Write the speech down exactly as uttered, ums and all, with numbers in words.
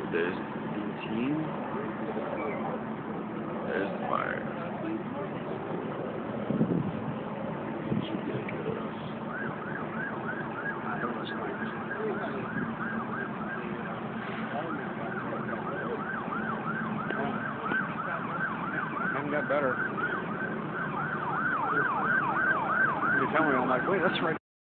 There's eighteen. There's the fire. Haven't got better. You tell me, I'm like, wait, that's right.